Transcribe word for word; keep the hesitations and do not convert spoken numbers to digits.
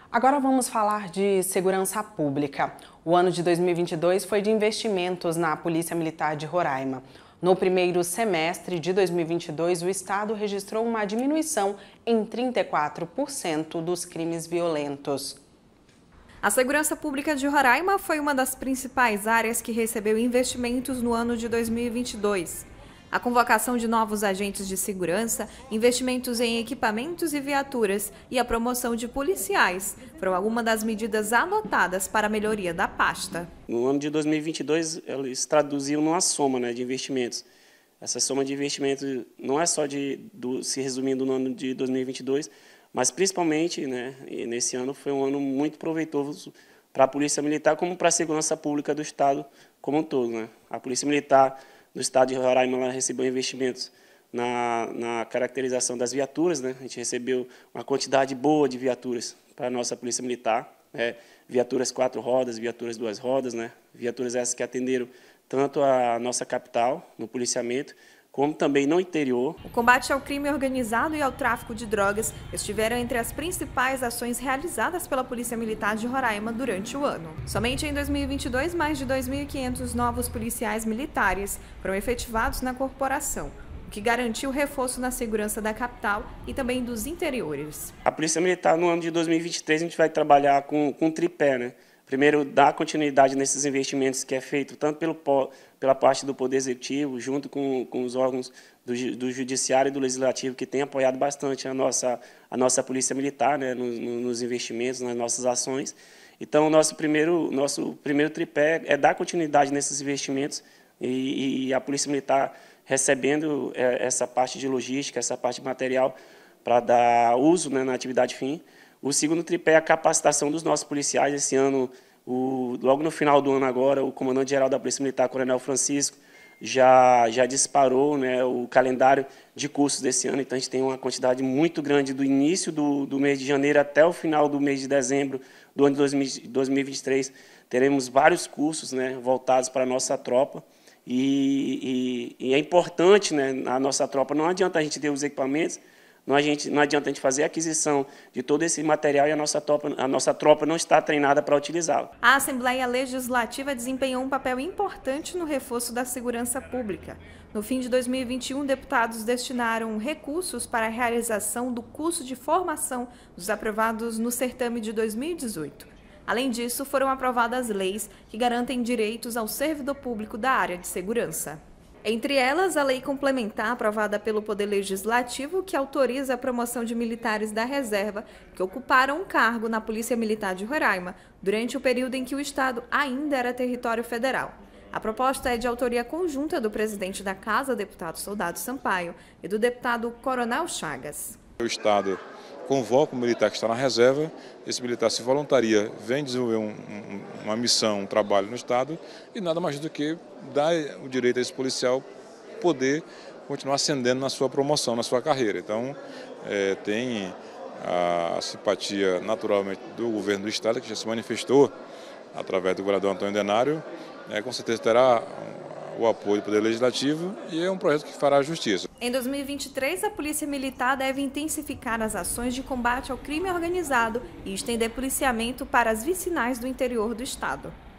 Agora vamos falar de segurança pública. O ano de dois mil e vinte e dois foi de investimentos na Polícia Militar de Roraima. No primeiro semestre de dois mil e vinte e dois, o Estado registrou uma diminuição em trinta e quatro por cento dos crimes violentos. A segurança pública de Roraima foi uma das principais áreas que recebeu investimentos no ano de dois mil e vinte e dois. A convocação de novos agentes de segurança, investimentos em equipamentos e viaturas e a promoção de policiais foram algumas das medidas adotadas para a melhoria da pasta. No ano de dois mil e vinte e dois, eles traduziam numa soma, né, de investimentos. Essa soma de investimentos não é só de, do, se resumindo no ano de dois mil e vinte e dois, mas principalmente, né, nesse ano foi um ano muito proveitoso para a Polícia Militar como para a segurança pública do Estado como um todo, né? A Polícia Militar do Estado de Roraima ela recebeu investimentos na, na caracterização das viaturas, né? A gente recebeu uma quantidade boa de viaturas para a nossa Polícia Militar, né? Viaturas quatro rodas, viaturas duas rodas, né? Viaturas essas que atenderam tanto a nossa capital, no policiamento, como também no interior. O combate ao crime organizado e ao tráfico de drogas estiveram entre as principais ações realizadas pela Polícia Militar de Roraima durante o ano. Somente em dois mil e vinte e dois, mais de dois mil e quinhentos novos policiais militares foram efetivados na corporação, o que garantiu reforço na segurança da capital e também dos interiores. A Polícia Militar, no ano de dois mil e vinte e três, a gente vai trabalhar com, com tripé, né? Primeiro, dar continuidade nesses investimentos que é feito tanto pelo, pela parte do Poder Executivo, junto com, com os órgãos do, do Judiciário e do Legislativo, que têm apoiado bastante a nossa, a nossa Polícia Militar, né, nos, nos investimentos, nas nossas ações. Então, o nosso primeiro, nosso primeiro tripé é dar continuidade nesses investimentos e, e a Polícia Militar recebendo essa parte de logística, essa parte material para dar uso, né, na atividade fim. O segundo tripé é a capacitação dos nossos policiais. Esse ano, o, logo no final do ano agora, o comandante-geral da Polícia Militar, Coronel Francisco, já, já disparou, né, o calendário de cursos desse ano. Então, a gente tem uma quantidade muito grande do início do, do mês de janeiro até o final do mês de dezembro do ano de dois mil e vinte e três. Teremos vários cursos, né, voltados para a nossa tropa. E, e, e é importante, né, a nossa tropa, não adianta a gente ter os equipamentos, Não, a gente, não adianta a gente fazer a aquisição de todo esse material e a nossa tropa, a nossa tropa não está treinada para utilizá-lo. A Assembleia Legislativa desempenhou um papel importante no reforço da segurança pública. No fim de dois mil e vinte e um, deputados destinaram recursos para a realização do curso de formação dos aprovados no certame de dois mil e dezoito. Além disso, foram aprovadas leis que garantem direitos ao servidor público da área de segurança. Entre elas, a lei complementar aprovada pelo Poder Legislativo, que autoriza a promoção de militares da reserva que ocuparam um cargo na Polícia Militar de Roraima durante o período em que o Estado ainda era território federal. A proposta é de autoria conjunta do presidente da Casa, deputado Soldado Sampaio, e do deputado Coronel Chagas. O Estado convoca o militar que está na reserva, esse militar se voluntaria, vem desenvolver um, um, uma missão, um trabalho no Estado e nada mais do que dar o direito a esse policial poder continuar ascendendo na sua promoção, na sua carreira. Então, é, tem a simpatia naturalmente do governo do Estado, que já se manifestou através do governador Antônio Denário, é, com certeza terá o apoio do Poder Legislativo e é um projeto que fará justiça. Em dois mil e vinte e três, a Polícia Militar deve intensificar as ações de combate ao crime organizado e estender policiamento para as vicinais do interior do Estado.